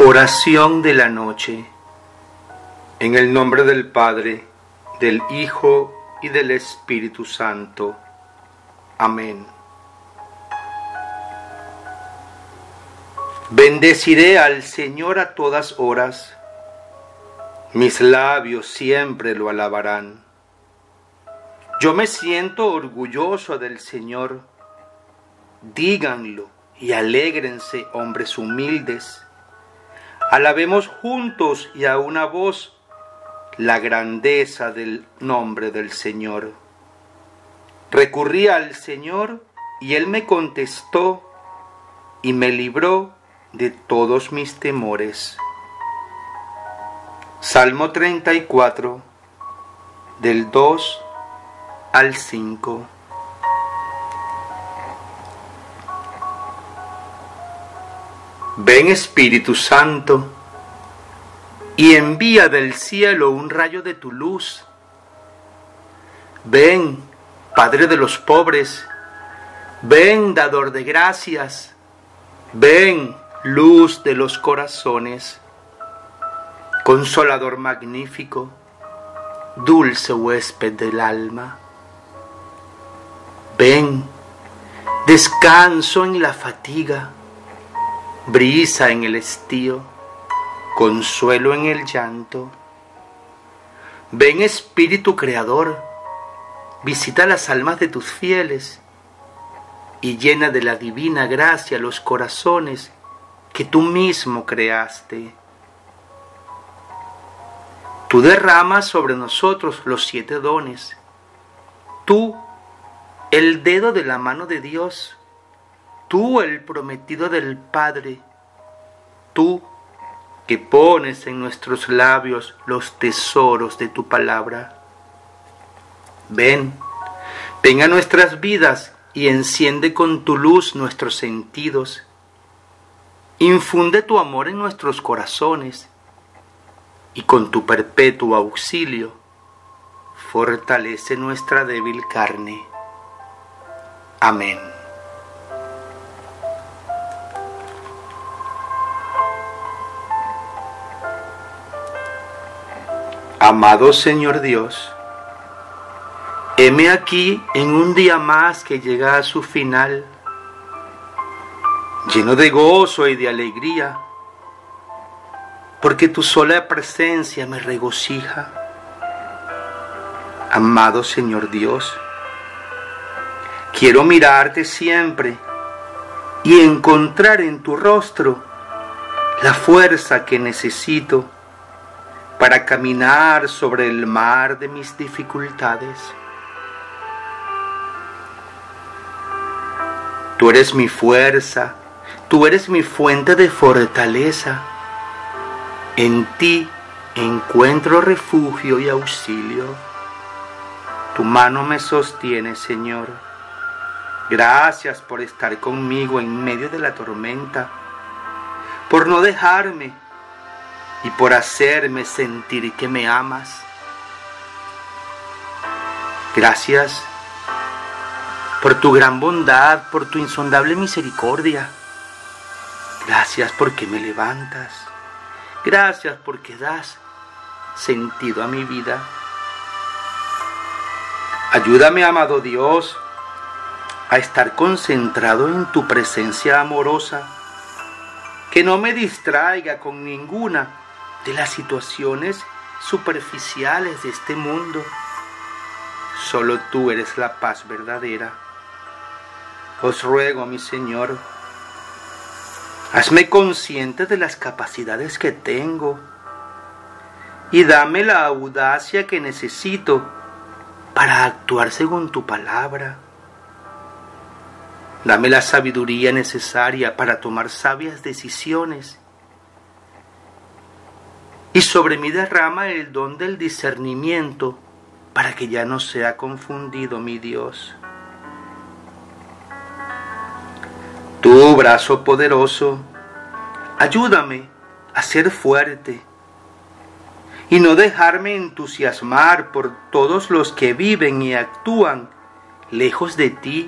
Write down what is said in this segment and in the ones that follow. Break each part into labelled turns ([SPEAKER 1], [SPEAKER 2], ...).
[SPEAKER 1] Oración de la noche. En el nombre del Padre, del Hijo y del Espíritu Santo. Amén. Bendeciré al Señor a todas horas. Mis labios siempre lo alabarán. Yo me siento orgulloso del Señor. Díganlo y alégrense, hombres humildes. Alabemos juntos y a una voz la grandeza del nombre del Señor. Recurrí al Señor y Él me contestó y me libró de todos mis temores. Salmo 34, del 2 al 5. Ven, Espíritu Santo, y envía del cielo un rayo de tu luz. Ven, Padre de los pobres, ven, dador de gracias, ven, luz de los corazones, consolador magnífico, dulce huésped del alma. Ven, descanso en la fatiga, brisa en el estío, consuelo en el llanto. Ven, Espíritu Creador, visita las almas de tus fieles y llena de la divina gracia los corazones que tú mismo creaste. Tú derramas sobre nosotros los 7 dones. Tú, el dedo de la mano de Dios. Tú, el prometido del Padre, tú que pones en nuestros labios los tesoros de tu palabra. Ven, ven a nuestras vidas y enciende con tu luz nuestros sentidos. Infunde tu amor en nuestros corazones y con tu perpetuo auxilio fortalece nuestra débil carne. Amén. Amado Señor Dios, heme aquí en un día más que llega a su final, lleno de gozo y de alegría, porque tu sola presencia me regocija. Amado Señor Dios, quiero mirarte siempre y encontrar en tu rostro la fuerza que necesito para caminar sobre el mar de mis dificultades. Tú eres mi fuerza, tú eres mi fuente de fortaleza. En ti encuentro refugio y auxilio. Tu mano me sostiene, Señor. Gracias por estar conmigo en medio de la tormenta, por no dejarme y por hacerme sentir que me amas. Gracias por tu gran bondad, por tu insondable misericordia. Gracias porque me levantas. Gracias porque das sentido a mi vida. Ayúdame, amado Dios, a estar concentrado en tu presencia amorosa, que no me distraiga con ninguna de las situaciones superficiales de este mundo. Solo tú eres la paz verdadera. Os ruego, mi Señor, hazme consciente de las capacidades que tengo y dame la audacia que necesito para actuar según tu palabra. Dame la sabiduría necesaria para tomar sabias decisiones. Y sobre mí derrama el don del discernimiento para que ya no sea confundido, mi Dios. Tu brazo poderoso, ayúdame a ser fuerte y no dejarme entusiasmar por todos los que viven y actúan lejos de ti,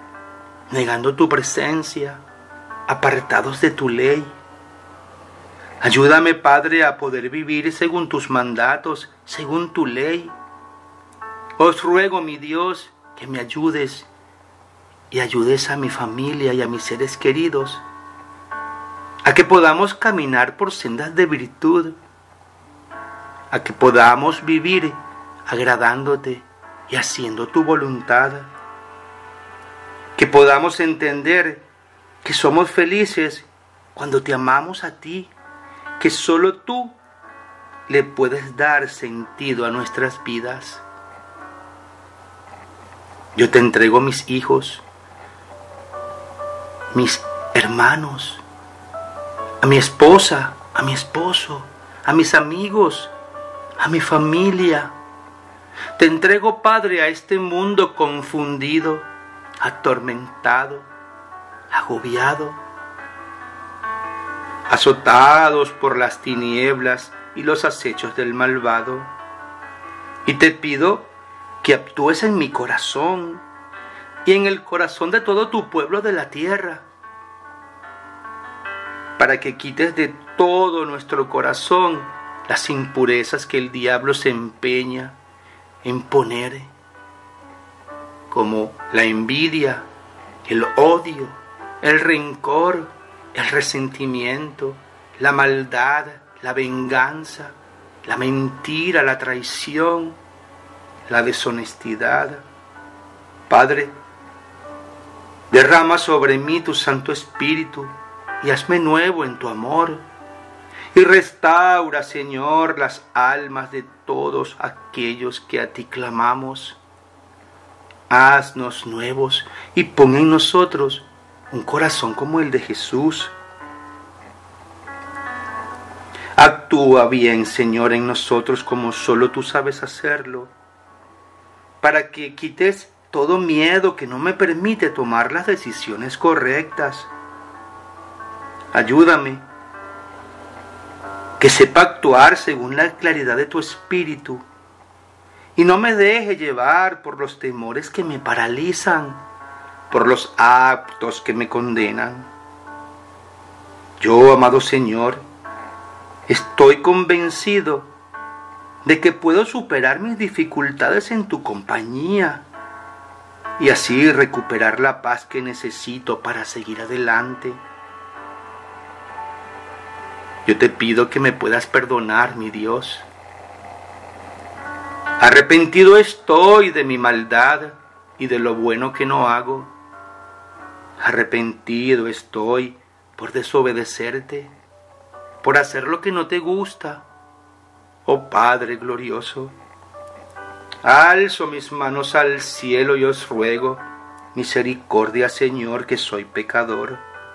[SPEAKER 1] negando tu presencia, apartados de tu ley. Ayúdame, Padre, a poder vivir según tus mandatos, según tu ley. Os ruego, mi Dios, que me ayudes y ayudes a mi familia y a mis seres queridos, a que podamos caminar por sendas de virtud, a que podamos vivir agradándote y haciendo tu voluntad, que podamos entender que somos felices cuando te amamos a ti, que solo tú le puedes dar sentido a nuestras vidas. Yo te entrego mis hijos, mis hermanos, a mi esposa, a mi esposo, a mis amigos, a mi familia. Te entrego, Padre, a este mundo confundido, atormentado, agobiado, azotados por las tinieblas y los acechos del malvado. Y te pido que actúes en mi corazón y en el corazón de todo tu pueblo de la tierra, para que quites de todo nuestro corazón las impurezas que el diablo se empeña en poner, como la envidia, el odio, el rencor, el resentimiento, la maldad, la venganza, la mentira, la traición, la deshonestidad. Padre, derrama sobre mí tu Santo Espíritu y hazme nuevo en tu amor. Y restaura, Señor, las almas de todos aquellos que a ti clamamos. Haznos nuevos y pon en nosotros un corazón como el de Jesús. Actúa bien, Señor, en nosotros como solo tú sabes hacerlo, para que quites todo miedo que no me permite tomar las decisiones correctas. Ayúdame, que sepa actuar según la claridad de tu espíritu y no me deje llevar por los temores que me paralizan, por los actos que me condenan. Yo, amado Señor, estoy convencido de que puedo superar mis dificultades en tu compañía y así recuperar la paz que necesito para seguir adelante. Yo te pido que me puedas perdonar, mi Dios. Arrepentido estoy de mi maldad y de lo bueno que no hago. Arrepentido estoy por desobedecerte, por hacer lo que no te gusta. Oh Padre glorioso, alzo mis manos al cielo y os ruego misericordia, Señor, que soy pecador.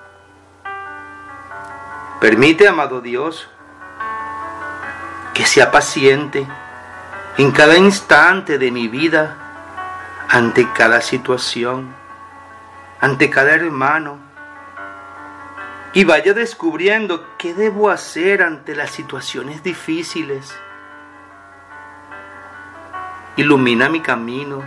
[SPEAKER 1] Permite, amado Dios, que sea paciente en cada instante de mi vida, ante cada situación, ante cada hermano, y vaya descubriendo qué debo hacer ante las situaciones difíciles. Ilumina mi camino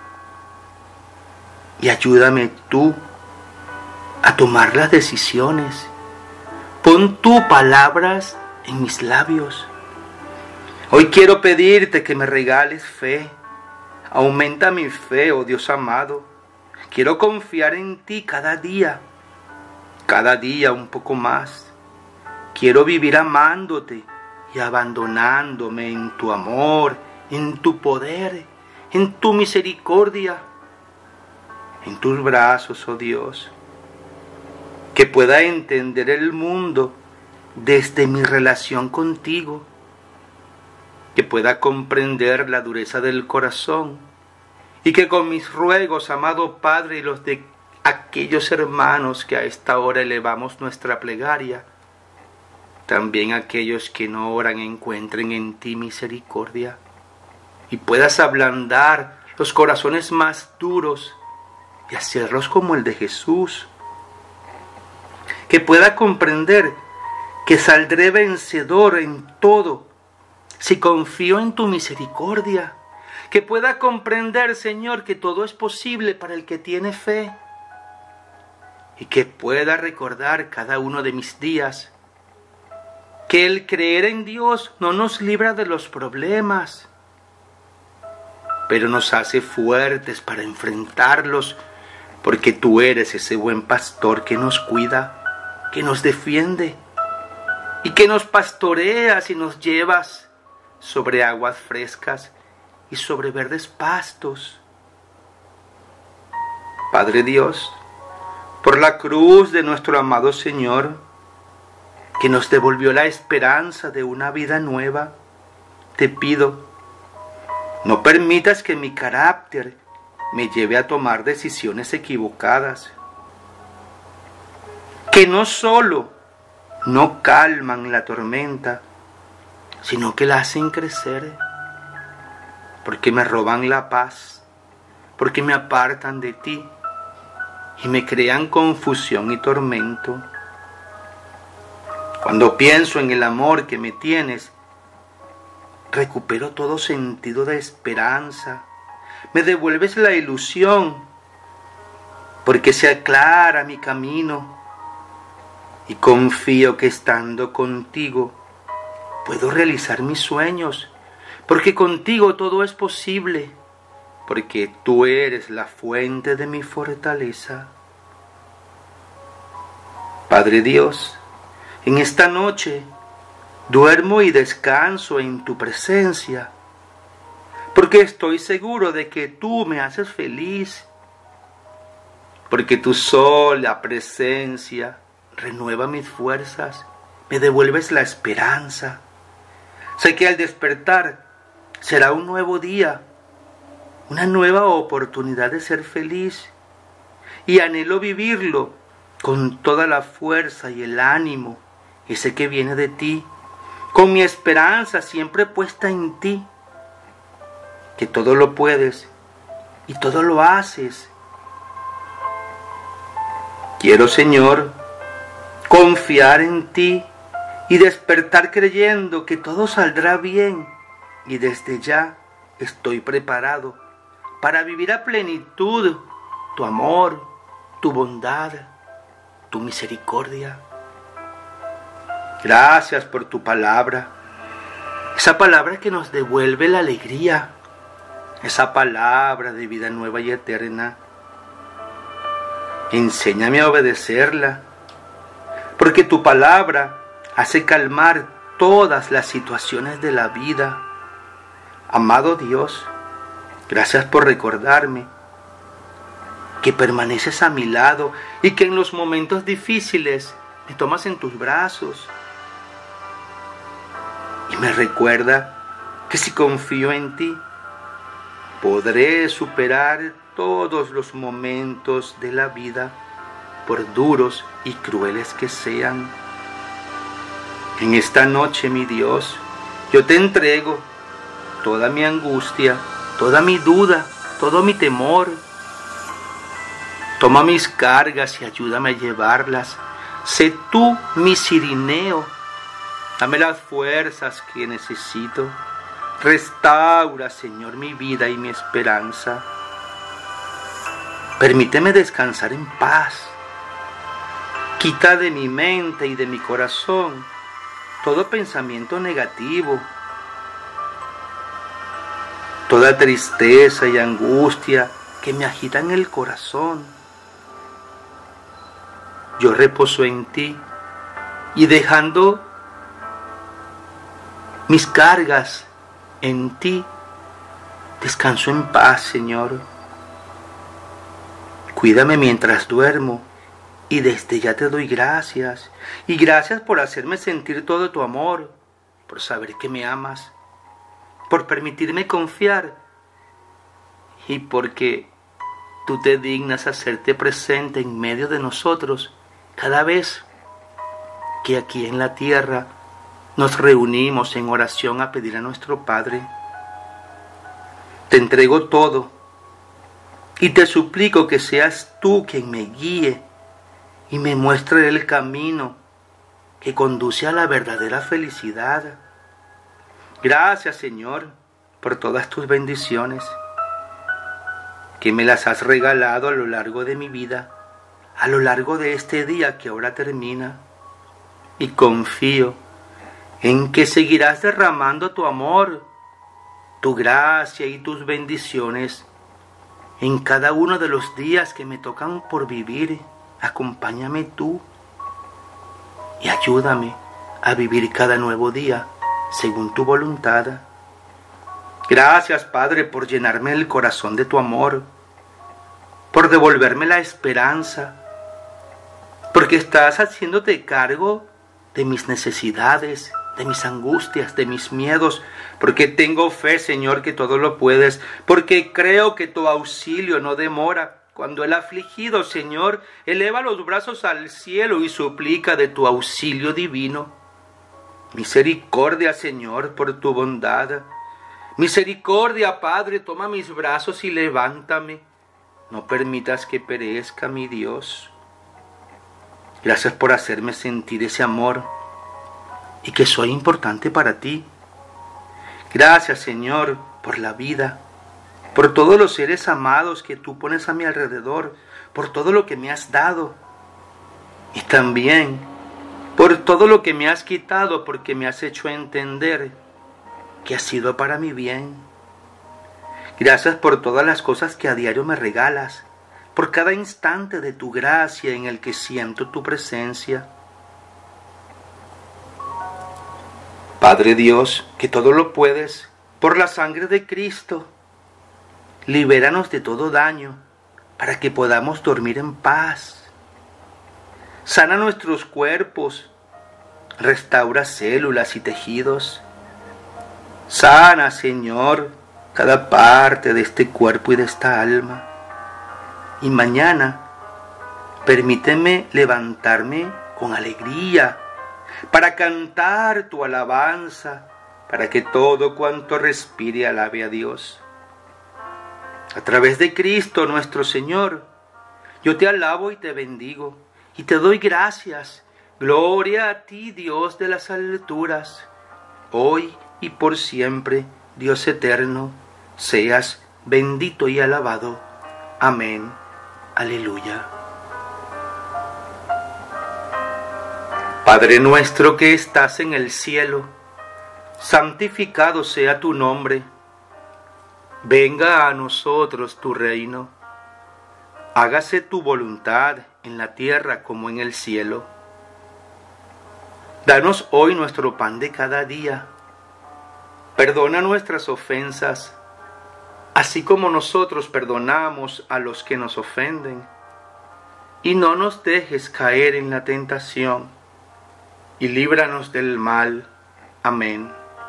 [SPEAKER 1] y ayúdame tú a tomar las decisiones. Pon tus palabras en mis labios. Hoy quiero pedirte que me regales fe. Aumenta mi fe, oh Dios amado. Quiero confiar en ti cada día un poco más. Quiero vivir amándote y abandonándome en tu amor, en tu poder, en tu misericordia, en tus brazos, oh Dios. Que pueda entender el mundo desde mi relación contigo, que pueda comprender la dureza del corazón y que con mis ruegos, amado Padre, y los de aquellos hermanos que a esta hora elevamos nuestra plegaria, también aquellos que no oran encuentren en ti misericordia y puedas ablandar los corazones más duros y hacerlos como el de Jesús. Que pueda comprender que saldré vencedor en todo si confío en tu misericordia. Que pueda comprender, Señor, que todo es posible para el que tiene fe. Y que pueda recordar cada uno de mis días que el creer en Dios no nos libra de los problemas, pero nos hace fuertes para enfrentarlos, porque tú eres ese buen pastor que nos cuida, que nos defiende y que nos pastoreas y nos llevas sobre aguas frescas y sobre verdes pastos. Padre Dios, por la cruz de nuestro amado Señor, que nos devolvió la esperanza de una vida nueva, te pido, no permitas que mi carácter me lleve a tomar decisiones equivocadas, que no solo no calman la tormenta, sino que la hacen crecer, porque me roban la paz, porque me apartan de ti y me crean confusión y tormento. Cuando pienso en el amor que me tienes, recupero todo sentido de esperanza, me devuelves la ilusión, porque se aclara mi camino y confío que estando contigo puedo realizar mis sueños, porque contigo todo es posible, porque tú eres la fuente de mi fortaleza. Padre Dios, en esta noche duermo y descanso en tu presencia, porque estoy seguro de que tú me haces feliz, porque tu sola presencia renueva mis fuerzas, me devuelves la esperanza. Sé que al despertar será un nuevo día, una nueva oportunidad de ser feliz, y anhelo vivirlo con toda la fuerza y el ánimo, ese que viene de ti, con mi esperanza siempre puesta en ti, que todo lo puedes y todo lo haces. Quiero, Señor, confiar en ti y despertar creyendo que todo saldrá bien, y desde ya estoy preparado para vivir a plenitud tu amor, tu bondad, tu misericordia. Gracias por tu palabra, esa palabra que nos devuelve la alegría, esa palabra de vida nueva y eterna. Enséñame a obedecerla, porque tu palabra hace calmar todas las situaciones de la vida. Amado Dios, gracias por recordarme que permaneces a mi lado y que en los momentos difíciles me tomas en tus brazos. Y me recuerda que si confío en ti, podré superar todos los momentos de la vida, por duros y crueles que sean. En esta noche, mi Dios, yo te entrego toda mi angustia, toda mi duda, todo mi temor. Toma mis cargas y ayúdame a llevarlas. Sé tú mi cirineo. Dame las fuerzas que necesito. Restaura, Señor, mi vida y mi esperanza. Permíteme descansar en paz. Quita de mi mente y de mi corazón todo pensamiento negativo, toda tristeza y angustia que me agitan el corazón. Yo reposo en ti y dejando mis cargas en ti, descanso en paz, Señor. Cuídame mientras duermo y desde ya te doy gracias. Y gracias por hacerme sentir todo tu amor, por saber que me amas, por permitirme confiar y porque tú te dignas hacerte presente en medio de nosotros cada vez que aquí en la tierra nos reunimos en oración a pedir a nuestro Padre. Te entrego todo y te suplico que seas tú quien me guíe y me muestre el camino que conduce a la verdadera felicidad. Gracias, Señor, por todas tus bendiciones, que me las has regalado a lo largo de mi vida, a lo largo de este día que ahora termina, y confío en que seguirás derramando tu amor, tu gracia y tus bendiciones en cada uno de los días que me tocan por vivir. Acompáñame tú y ayúdame a vivir cada nuevo día según tu voluntad. Gracias, Padre, por llenarme el corazón de tu amor, por devolverme la esperanza, porque estás haciéndote cargo de mis necesidades, de mis angustias, de mis miedos, porque tengo fe, Señor, que todo lo puedes, porque creo que tu auxilio no demora. Cuando el afligido, Señor, eleva los brazos al cielo y suplica de tu auxilio divino. Misericordia, Señor, por tu bondad. Misericordia, Padre, toma mis brazos y levántame. No permitas que perezca, mi Dios. Gracias por hacerme sentir ese amor y que soy importante para ti. Gracias, Señor, por la vida, por todos los seres amados que tú pones a mi alrededor, por todo lo que me has dado y también por todo lo que me has quitado, porque me has hecho entender que ha sido para mi bien. Gracias por todas las cosas que a diario me regalas, por cada instante de tu gracia en el que siento tu presencia. Padre Dios, que todo lo puedes, por la sangre de Cristo, libéranos de todo daño, para que podamos dormir en paz. Sana nuestros cuerpos, restaura células y tejidos. Sana, Señor, cada parte de este cuerpo y de esta alma. Y mañana, permíteme levantarme con alegría para cantar tu alabanza, para que todo cuanto respire alabe a Dios. A través de Cristo nuestro Señor, yo te alabo y te bendigo y te doy gracias. Gloria a ti, Dios de las alturas, hoy y por siempre, Dios eterno, seas bendito y alabado. Amén. Aleluya. Padre nuestro que estás en el cielo, santificado sea tu nombre. Venga a nosotros tu reino. Hágase tu voluntad en la tierra como en el cielo. Danos hoy nuestro pan de cada día. Perdona nuestras ofensas, así como nosotros perdonamos a los que nos ofenden. Y no nos dejes caer en la tentación, y líbranos del mal. Amén.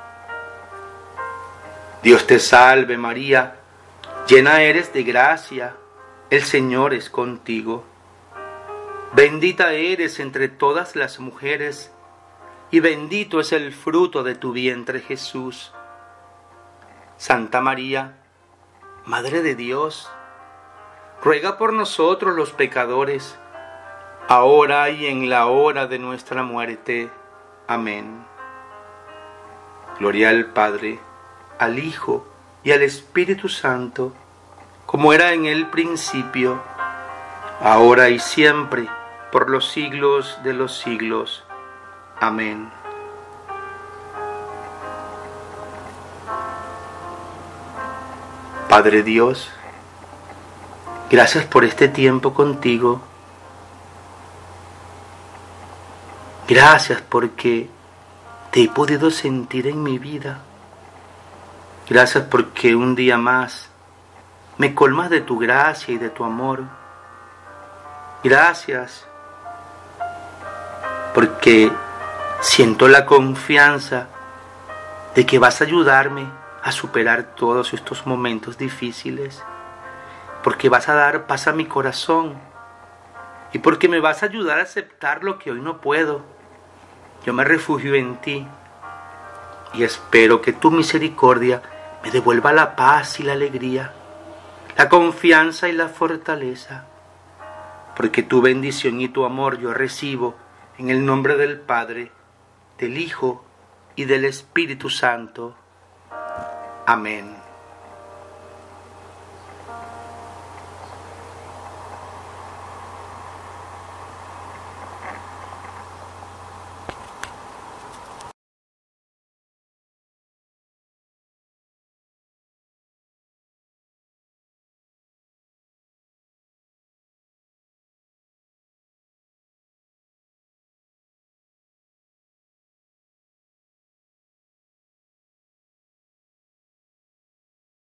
[SPEAKER 1] Dios te salve María, llena eres de gracia, el Señor es contigo. Bendita eres entre todas las mujeres, y bendito es el fruto de tu vientre Jesús. Santa María, Madre de Dios, ruega por nosotros los pecadores, ahora y en la hora de nuestra muerte. Amén. Gloria al Padre, al Hijo y al Espíritu Santo, como era en el principio, ahora y siempre, por los siglos de los siglos. Amén. Padre Dios, gracias por este tiempo contigo. Gracias porque te he podido sentir en mi vida. Gracias porque un día más me colmas de tu gracia y de tu amor. Gracias porque siento la confianza de que vas a ayudarme a superar todos estos momentos difíciles, porque vas a dar paz a mi corazón y porque me vas a ayudar a aceptar lo que hoy no puedo. Yo me refugio en ti y espero que tu misericordia me devuelva la paz y la alegría, la confianza y la fortaleza, porque tu bendición y tu amor yo recibo en el nombre del Padre, del Hijo y del Espíritu Santo. Amén.